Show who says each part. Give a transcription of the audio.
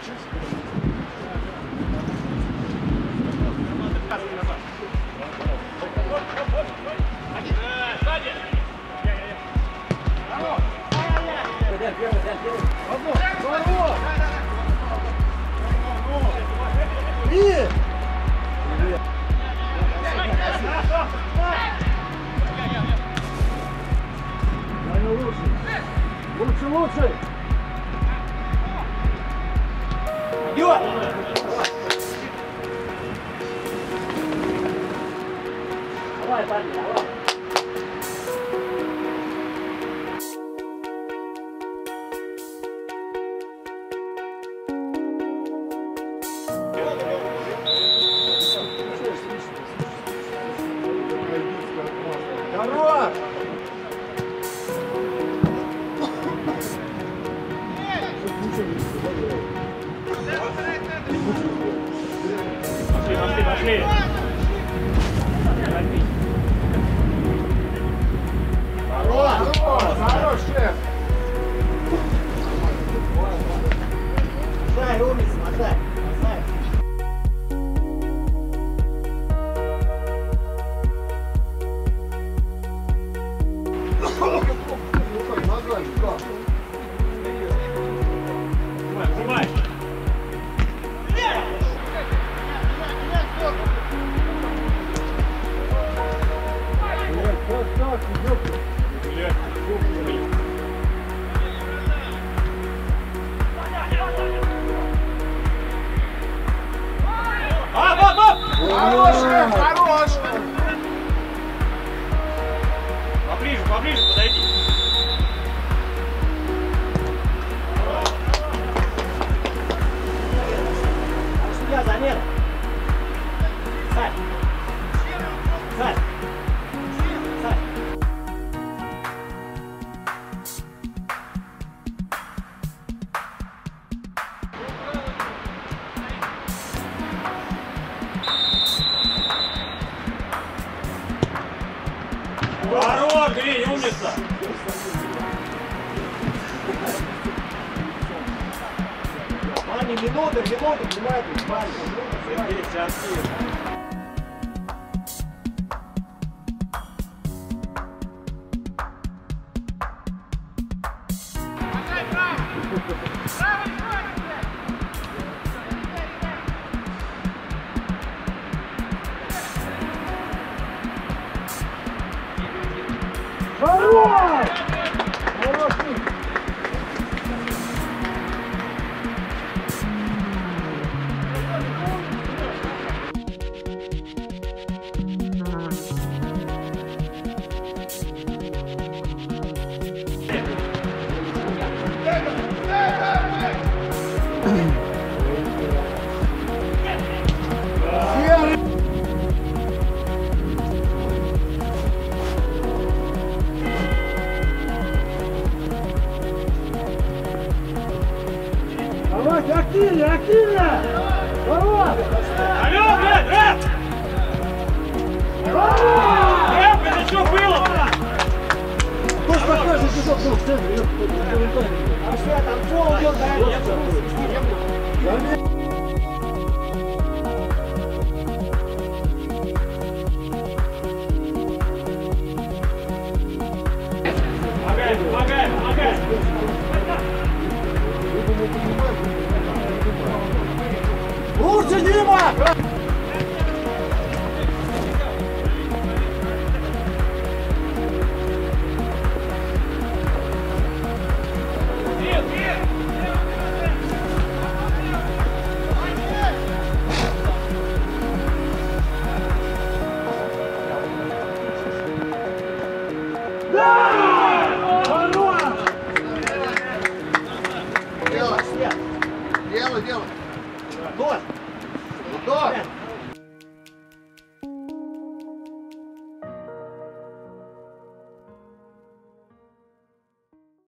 Speaker 1: Лучше! Идет! Давай, парни, давай! Хорош! Пошли! Хорош, шеф! Дай, умница, мотай! Сжимай! Хорош! Хорош! Поближе, поближе подойди. Судья, замена. Сань. Сань. Сань. Хорош, Гринь, умница! Ваня, минуты, внимательно, Ваня. Сергей, сейчас. Хорош! Хорош! Давайте, активнее, активнее! Давай! Алло, блядь, это что было? Кто ж покажет, что был в центре? А что, там пол идет, да? Помогай, помогай! Лучше, Дима! Делай! Нож! Нож!